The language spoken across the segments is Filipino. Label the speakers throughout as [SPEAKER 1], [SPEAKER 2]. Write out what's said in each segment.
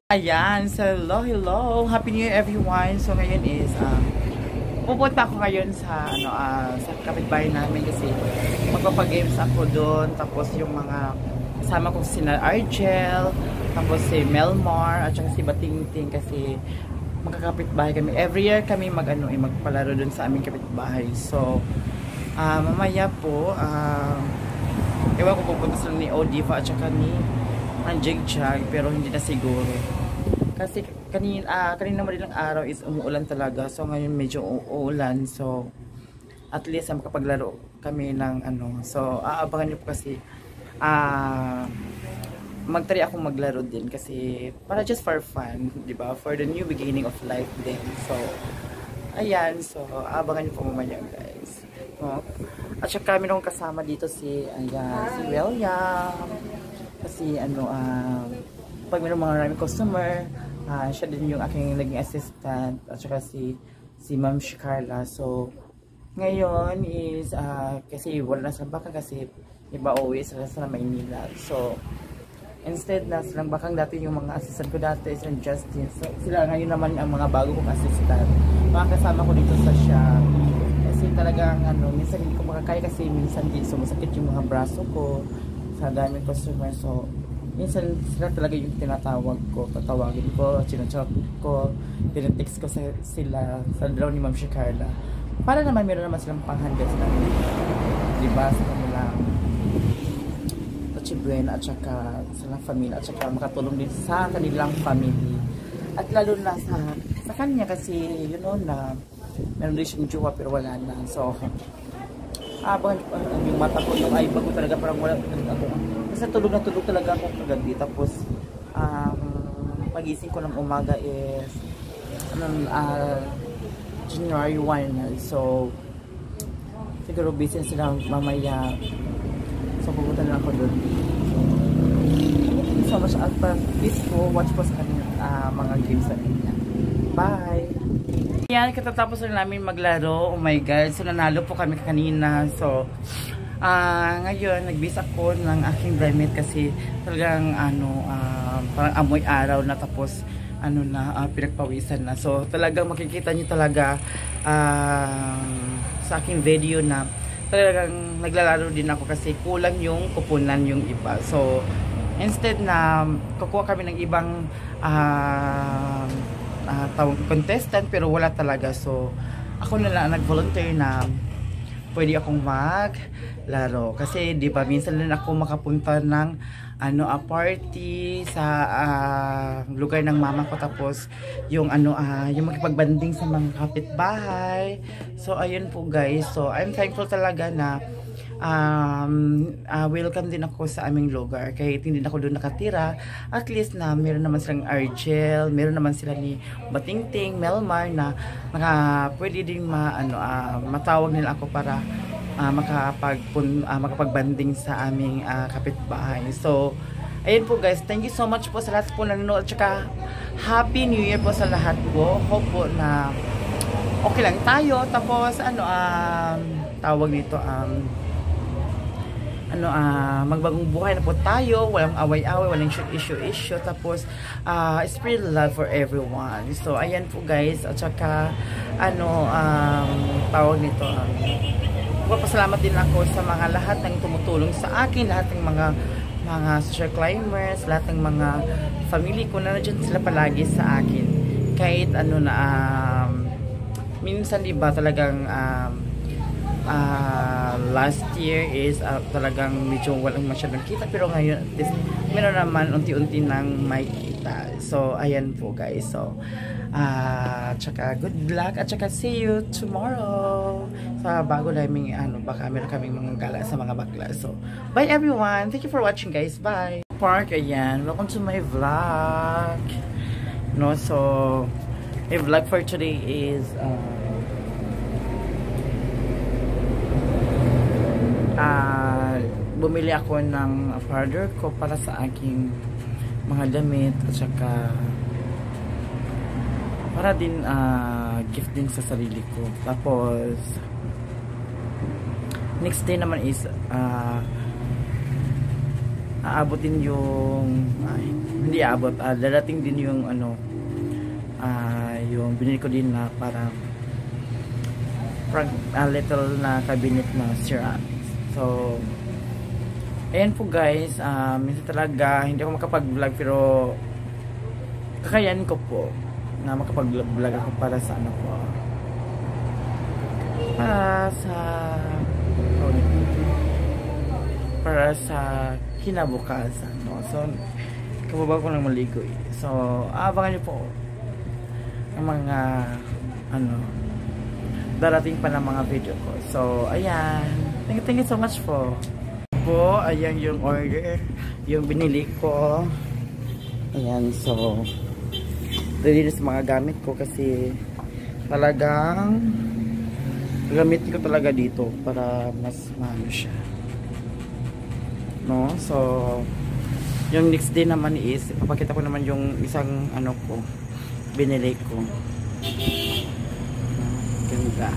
[SPEAKER 1] Ayan, so hello, happy new year everyone. So ngayon is pupunta ako ngayon sa sa kapitbahay namin kasi magpapagames ako doon. Tapos yung mga kasama ko sina Argel, tapos si Melmar at saka si Batingting kasi magkakapitbahay kami. Every year kami magpalaro doon sa aming kapitbahay. So mamaya po ewan ko pupunta sila ni Odiva at saka ni ang Jigjag, pero hindi na siguro kasi kanina madaling araw is umuulan talaga. So ngayon medyo uulan, so at least makapaglaro kami ng so aabangan niyo po kasi magtry akong maglaro din kasi para just for fun, di ba, for the new beginning of life din. So ayan, so aabangan niyo po mamaya guys. At saka kami nung kasama dito si William. Kasi pag may mga maraming customer, siya din yung aking naging assistant, at saka si Ma'am Carla. So ngayon is kasi wala na silang bakang kasi iba uwi sila sa Maynila. So instead na silang bakang, dati yung mga assistant ko dati is yung Justin. So sila ngayon naman ang mga bago kong assistant. Mga kasama ko dito sa shop. Kasi talagang minsan hindi ko makakaya kasi minsan di sumasakit yung mga braso ko sa daming customer. So minsan sila talaga yung tinatawag ko, tatawagin ko, chinachat ko, tinetext ko sila sa dalaw ni Ma'am Carla para naman meron naman silang panghandles na diba sa kanilang Buena at saka sa family, at saka makatulong din sa kanilang family, at lalo na sa kanya kasi you know na meron din siyang jowa pero wala na. So abang yung mata ko, yung eye bag ko talaga parang wala talaga ako. Kasi tulog na tulog talaga ako kagabi. Tapos pagising ko ng umaga is January 1. So siguro busy sila mamaya. So pupunta na ako doon. Thank you so much. At please po watch po sa kanyang mga games sa kanya. Bye! Yan, katatapos na namin maglaro. Oh my God. So, nanalo po kami kanina. So, ngayon, nagbisa ako ng aking damit kasi talagang, parang amoy araw na, tapos, pinagpawisan na. So, talagang makikita niyo talaga, sa aking video na talagang naglalaro din ako kasi kulang yung kupunan yung iba. So, instead na kukuha kami ng ibang, contestant pero wala talaga. So ako na lang nag-volunteer na pwede akong maglaro kasi di ba minsan din ako makapunta ng party sa lugar ng mama ko, tapos yung yung makipagbanding sa mga kapitbahay. So ayun po guys, so I'm thankful talaga na welcome din ako sa aming lugar kahit hindi na ako doon nakatira. At least na meron naman silang Argel, meron naman sila ni Batingting, Melmar na pwede din matawag nila ako para makapagbanding sa aming kapitbahay. So ayun po guys, thank you so much po sa lahat po nanonood, at saka Happy New Year po sa lahat po. Hope po na okay lang tayo, tapos tawag nito magbagong buhay na po tayo, walang away-away, walang issue, tapos spread love for everyone. So ayan po guys, at saka tawag nito papasalamat din ako sa mga lahat ng tumutulong sa akin, lahat ng mga social climbers, lahat ng mga family ko na nandiyan sila palagi sa akin. Kahit minsan diba talagang last year is talagang medyo walang masyadong kita, pero ngayon at least meron naman unti-unti nang may kita. So ayan po guys, so tsaka good luck, at tsaka see you tomorrow sa bago naming baka meron kaming mga gala sa mga bakla. So bye everyone, thank you for watching guys, bye. Park, ayan, welcome to my vlog. So my vlog for today is bumili ako ng father ko para sa aking mga damit, at saka para din gift din sa sarili ko. Tapos next day naman is aabutin yung hindi hindi abot. Darating din yung ano, yung binili ko din na parang little na cabinet na ceramics. So, ayan po guys, minsan talaga hindi ako makapag-vlog pero kakayanin ko po na makapag-vlog ako para sa ano po, para sa kinabukasan, no? So, kababa ko lang maligo eh. So, abangan niyo po ang mga ano, darating pa ng mga video ko. So, ayan. Thank you so much po. Ayan yung order, yung binili ko. Ayan, so ready sa mga gamit ko kasi talagang gamitin ko talaga dito para mas maano siya, no? So yung next day naman is ipapakita ko naman yung isang ano ko binili ko. Ganda.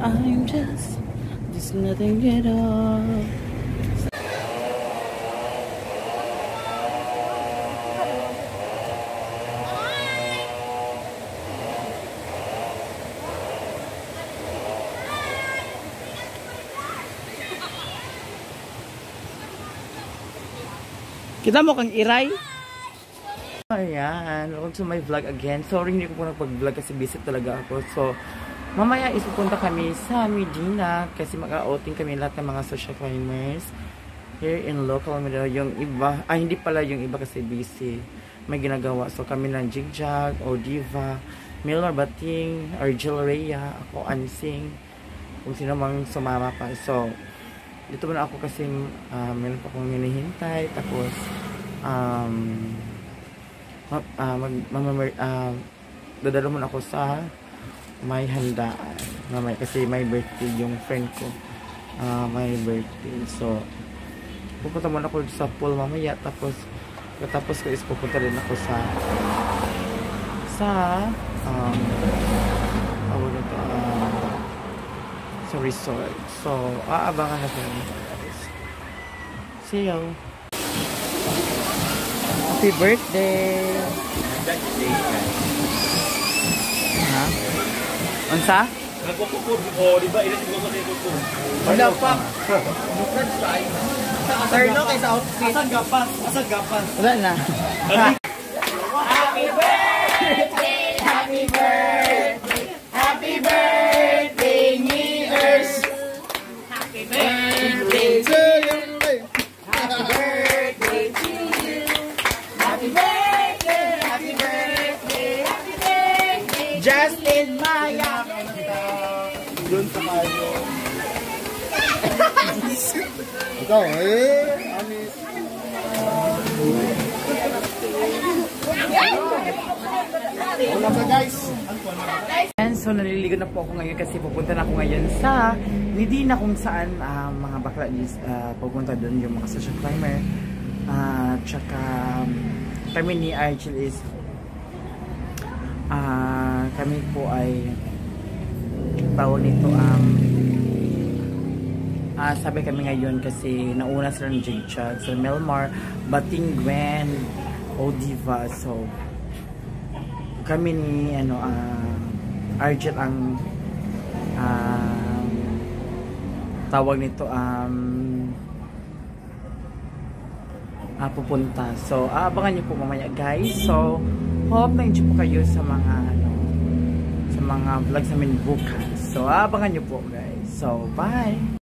[SPEAKER 1] I'm just nothing at all. Kita mo kang iray? Ayan, welcome to my vlog again. Sorry hindi ko po nagpag-vlog kasi busy talaga ako. So, mamaya isupunta kami sa Medina kasi mag-outing kami lahat ng mga social climbers here in local Medina. Yung iba, hindi pala yung iba kasi busy. May ginagawa. So, kami ng Jigjag, Odiva, Milmar Bating, Argel Rhea, ako Ansing, kung sino mang sumama pa. So, dito muna ako kasi meron pa akong hinihintay. Tapos, dadalo muna ako sa may handaan. Mamaya kasi may birthday yung friend ko. May birthday. So, pupunta muna ako sa pool mamaya. Tapos ko is pupunta rin ako sa sa resort. So, aabangan na tayo guys. See you. Happy birthday! Ha? Unsa?
[SPEAKER 2] Nagpupukod ko, di ba? Ilan siguro sa nagpupukod?
[SPEAKER 1] Wala pa.
[SPEAKER 2] Terno kaysa outfit. Asag gapas? Asag gapas?
[SPEAKER 1] Wala na.
[SPEAKER 3] Happy birthday! Happy birthday! Happy birthday, Neers! Happy birthday to you! Happy birthday to you! Happy birthday! Happy birthday! Happy birthday!
[SPEAKER 1] Justin Maya!
[SPEAKER 2] Doon sa kayo. Ikaw, anis. Wala pa guys.
[SPEAKER 1] And so naliligo na po ako ngayon kasi pupunta na ako ngayon sa Medina kung saan mga bakla is pupunta doon yung mga social climber. Tsaka kami ni Argel is kami po ay tawag nito sabi kami ngayon kasi nauna sila ng Jigjag, so Milmar, Bating, Gwen, Odiva. So kami ni Argel ang tawag nito pupunta. So abangan niyo po mamaya guys. So hope na-enjoy po kayo sa mga sa mga vlogs namin bukas. So abangan niyo po guys. So bye.